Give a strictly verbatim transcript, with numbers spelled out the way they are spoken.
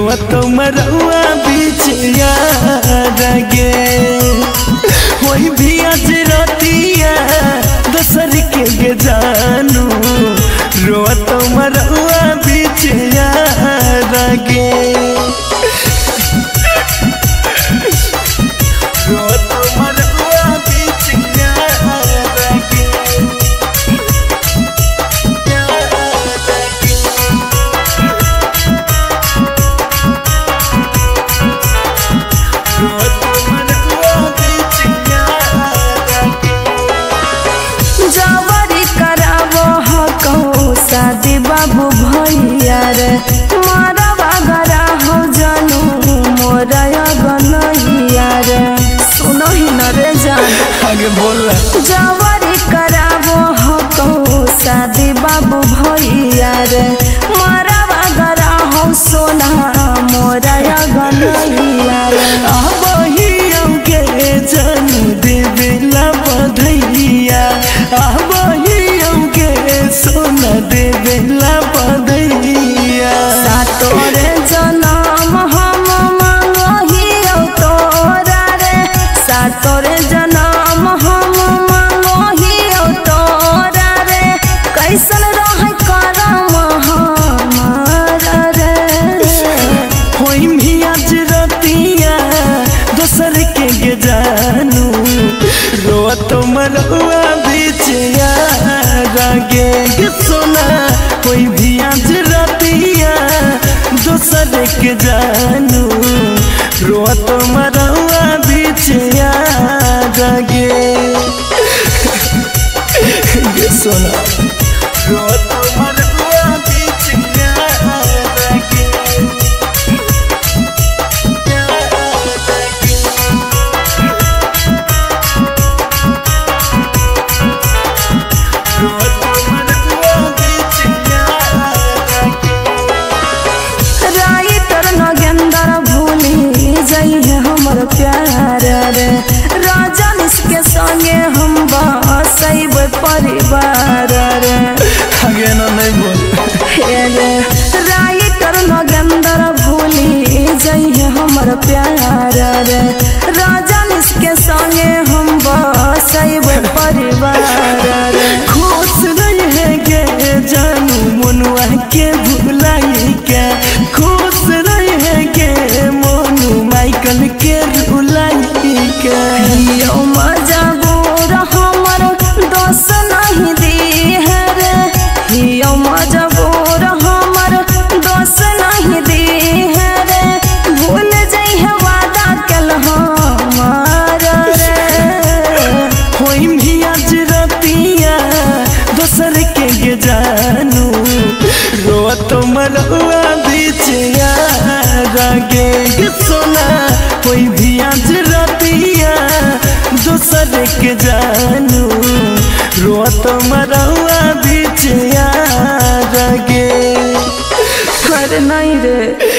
रोत मरवा बीच गे वही भी आज रतिया दसर के गे जानू रोत मरवा बीच गे रोत मरवा बीच गे शादी बाबू भैया रे मारवा गरा हो जानू मोरा गनैया रे सुनो ही न रे जान आगे बोल जवारी करावो हो कहू शादी बाबू भैया रे मारवा गरा हो सोना मोरा गनैया रे आबहिया के जानू देवेला बधैया आबहिया के सोना देवेला बधैया सातोरे जनम हम मांगहियो तोरा रे सातोरे जनम हम मांगहियो तोरा रे कैसन रहे करम हमारा रे होई भी आज रतिया दोसर के गे जानू रोत मरवा बीच गे सोना कोई भी आज रतिया दोसर के जानू रोत मरवा बीच गे सोना रोत मरवा बीच गे हमर प्यार रे राजा इसके संगे हम बसैब परिवार रे आगे ना नहीं बोल हे रे राइटर नगेंद्र भूली जइए हमर प्यार रे राजा इसके संगे हम बसैब परिवार रे खुश रहे गे जानू मनुआ के भुलाई के खुश रहे गे मोनू माइकल के रुलाई के यो मजा बोर हमर दोस नहीं दी है रे यो मजा बोर हमर दोस नहीं दी है रे भूल जाइ है वादा कल हमार रे होई भी आज रतिया दोसर के गे जानू रोत मरवा बीच गे सोना कोई भी आज रतिया दोसर के जानू रोत मरवा बीच गे कर नहीं रे।